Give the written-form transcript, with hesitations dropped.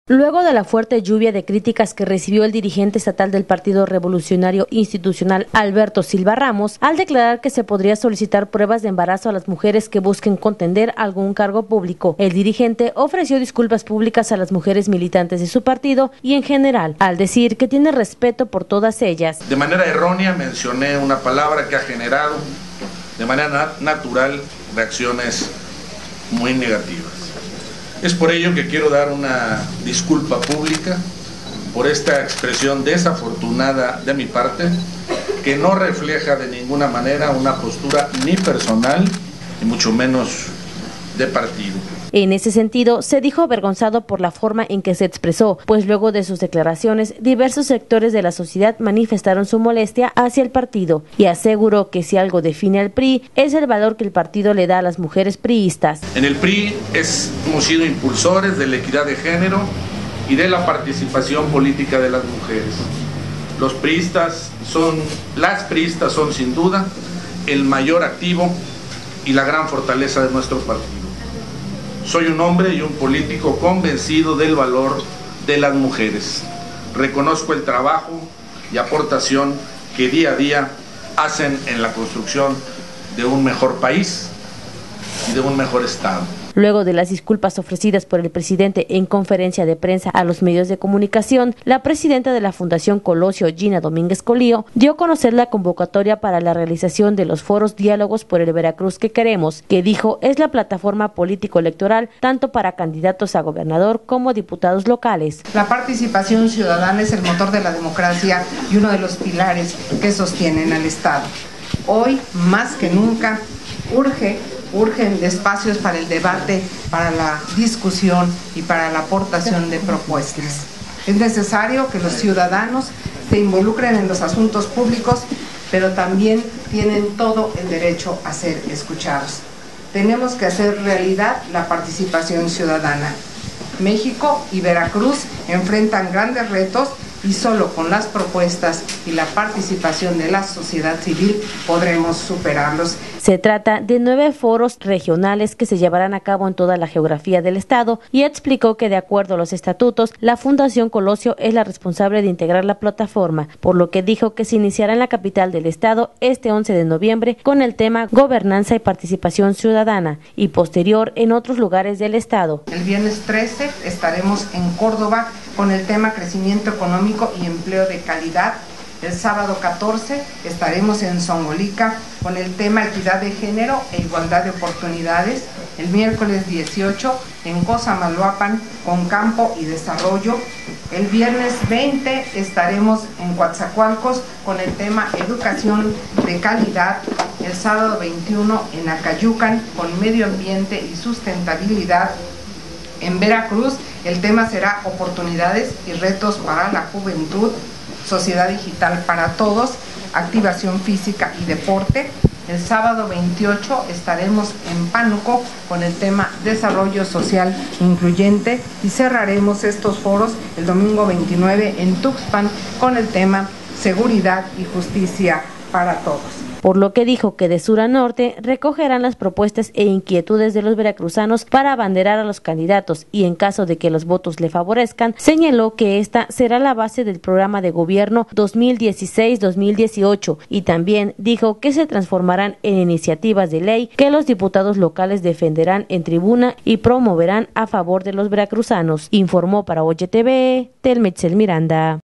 Luego de la fuerte lluvia de críticas que recibió el dirigente estatal del Partido Revolucionario Institucional, Alberto Silva Ramos, al declarar que se podría solicitar pruebas de embarazo a las mujeres que busquen contender algún cargo público, el dirigente ofreció disculpas públicas a las mujeres militantes de su partido y en general, al decir que tiene respeto por todas ellas. De manera errónea mencioné una palabra que ha generado de manera natural reacciones muy negativas. Es por ello que quiero dar una disculpa pública por esta expresión desafortunada de mi parte, que no refleja de ninguna manera una postura ni personal, ni mucho menos de partido. En ese sentido, se dijo avergonzado por la forma en que se expresó, pues luego de sus declaraciones, diversos sectores de la sociedad manifestaron su molestia hacia el partido y aseguró que si algo define al PRI es el valor que el partido le da a las mujeres priistas. En el PRI hemos sido impulsores de la equidad de género y de la participación política de las mujeres. Las priistas son sin duda el mayor activo y la gran fortaleza de nuestro partido. Soy un hombre y un político convencido del valor de las mujeres. Reconozco el trabajo y aportación que día a día hacen en la construcción de un mejor país y de un mejor Estado. Luego de las disculpas ofrecidas por el presidente en conferencia de prensa a los medios de comunicación, la presidenta de la Fundación Colosio, Gina Domínguez Colío, dio a conocer la convocatoria para la realización de los foros Diálogos por el Veracruz que queremos, que dijo es la plataforma político-electoral tanto para candidatos a gobernador como diputados locales. La participación ciudadana es el motor de la democracia y uno de los pilares que sostienen al Estado. Hoy, más que nunca, urgen espacios para el debate, para la discusión y para la aportación de propuestas. Es necesario que los ciudadanos se involucren en los asuntos públicos, pero también tienen todo el derecho a ser escuchados. Tenemos que hacer realidad la participación ciudadana. México y Veracruz enfrentan grandes retos y solo con las propuestas y la participación de la sociedad civil podremos superarlos. Se trata de 9 foros regionales que se llevarán a cabo en toda la geografía del estado y explicó que de acuerdo a los estatutos, la Fundación Colosio es la responsable de integrar la plataforma, por lo que dijo que se iniciará en la capital del estado este 11 de noviembre con el tema Gobernanza y Participación Ciudadana y posterior en otros lugares del estado. El viernes 13 estaremos en Córdoba con el tema Crecimiento Económico y Empleo de Calidad. El sábado 14 estaremos en Zongolica con el tema Equidad de Género e Igualdad de Oportunidades. El miércoles 18 en Cosamaloapan con Campo y Desarrollo. El viernes 20 estaremos en Coatzacoalcos con el tema Educación de Calidad. El sábado 21 en Acayucan con Medio Ambiente y Sustentabilidad. En Veracruz el tema será Oportunidades y Retos para la Juventud, Sociedad Digital para Todos, Activación Física y Deporte. El sábado 28 estaremos en Pánuco con el tema Desarrollo Social Incluyente y cerraremos estos foros el domingo 29 en Tuxpan con el tema Seguridad y Justicia para Todos. Por lo que dijo que de sur a norte recogerán las propuestas e inquietudes de los veracruzanos para abanderar a los candidatos y en caso de que los votos le favorezcan, señaló que esta será la base del programa de gobierno 2016-2018 y también dijo que se transformarán en iniciativas de ley que los diputados locales defenderán en tribuna y promoverán a favor de los veracruzanos, informó para Oye TV, Telmeitzel Miranda.